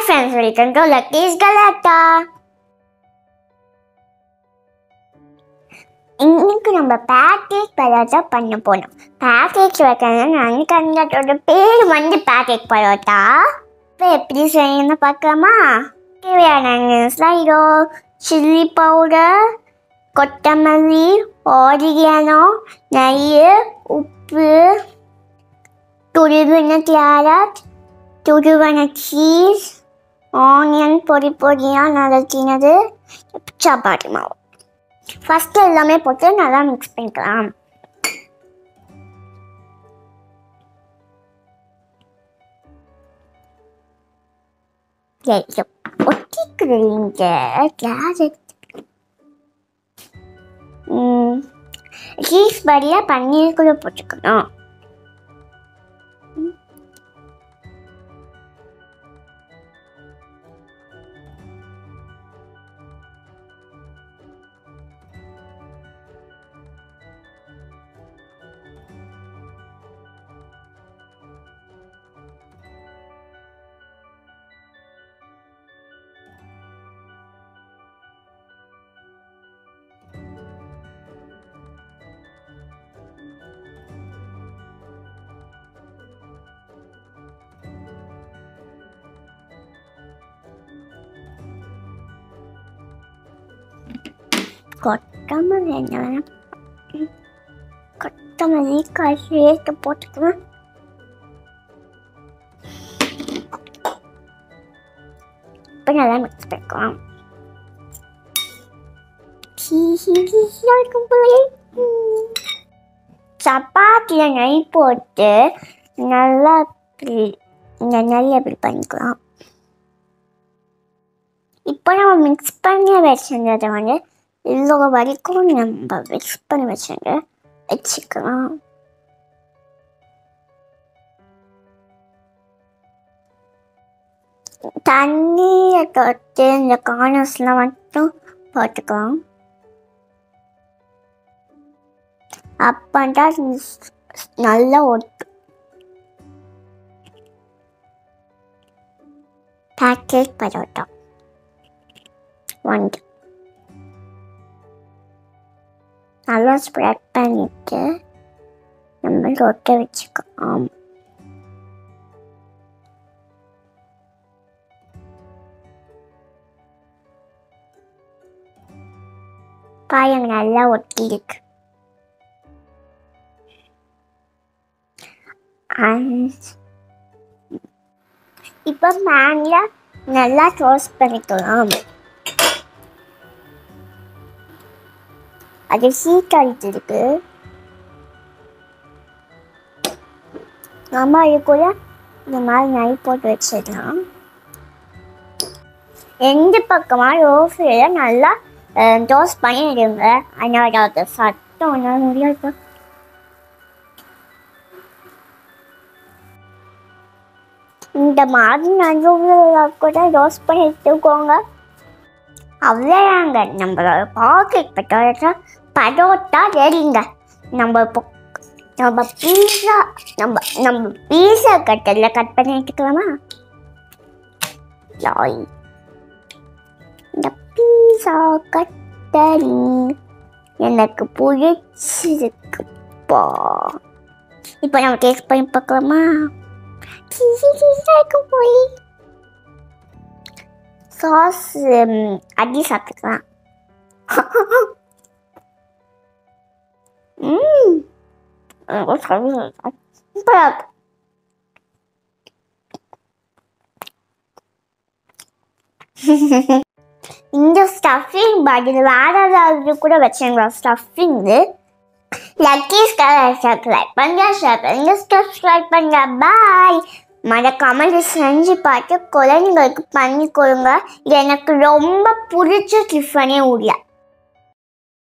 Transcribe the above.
friends, welcome to Lucky's Galacta. இன்னைக்கு நம்ம பேக்கேக் பரோட்டா பண்ண போனோம். பேக்கேக் வைக்கணும்னு கண்காட்டோட பேர் வந்து பேக்கேக் பரோட்டா. இப்போ எப்படி செய்யணும்னு பார்க்கலாமா? தேவையான ஸ்லைடோ, சில்லி பவுடர், கொத்தமல்லி, ஆரிகானோ, நெய், உப்பு, துருவின கேரட், துருவன சீஸ், ஆனியன் பொடி பொடியாக நறுக்கினது, சப்பாத்தி மாவு. ஃபஸ்ட்டு எல்லாமே போட்டு நல்லா மிக்ஸ் பண்ணிக்கலாம். ஒட்டிக்கிறீங்க கேரட் சீஸ் படியாக பன்னீர் கூட போட்டுக்கணும். கொத்தமல்லி கொத்தமல்லி சேர்த்து போட்டுக்கலாம். இப்போ நல்லா மிக்ஸ் பண்ணிக்கலாம். சப்பாத்தியில் நெய் போட்டு நல்லா நெய் அப்படி பண்ணிக்கலாம். இப்போ நம்ம மிக்ஸ் பண்ணி வச்சுருந்ததை வந்து இவ்வளோ வரைக்கும் நம்ம மிக்ஸ் பண்ணி வச்சுக்கலாம். தண்ணியை தொட்டு இந்த கார்னர்ஸ்லாம் மட்டும் போட்டுக்கலாம். அப்போதான் நல்லா ஒட்டும். பேக்கேக் பரோட்டா வந்து நல்லா ஸ்ப்ரெட் பண்ணிட்டு நம்ம ஒட்ட வச்சுக்கலாம். பாருங்க நல்லா ஒட்டி இருக்கு. இப்போ மேல நல்லா டோஸ்ட் பண்ணிக்கலாம். அது ஹீட் ஆகிட்டு இருக்கு. நம்ம அது கூட இந்த மாதிரி நெய் போட்டு வச்சிடலாம். எந்த பக்கமாக ரோஃபியில் நல்லா டோஸ்ட் பண்ணிடுங்க. அதனால அது சட்டம் ஒன்றால் முடியாது. இந்த மாதிரி நல்ல கூட ரோஸ்ட் பண்ணி எடுத்துக்கோங்க. அவ்வளோதாங்க, நம்மளோட பாக்கெட் பரோட்டா ரெடிங்க. நம்ம பீஸா கட்டரில் கட் பண்ணி எடுத்துக்கலாமா? இந்த பீஸா கட்டரி எனக்கு பிடிச்சிருக்குப்பா. இப்போ நம்ம டேஸ்ட் பண்ணி பார்க்கலாமா? போய் சாஸ் அடி சாப்பிட்டுக்கலாம். இந்த ஸ்டஃபிங் பதில் வேற ஏதாவது கூட வச்சுங்களா? ஸ்டஃபிங்கு லக்கீஸ் சப்ஸ்கிரைப் பண்ணுங்க, சப்ஸ்கிரைப் பண்ணுங்க. பாய். மறக்காமல் செஞ்சு பார்த்து குழந்தைங்களுக்கு பண்ணி கொடுங்க. இது எனக்கு ரொம்ப பிடிச்ச டிஃபனே உள்ள.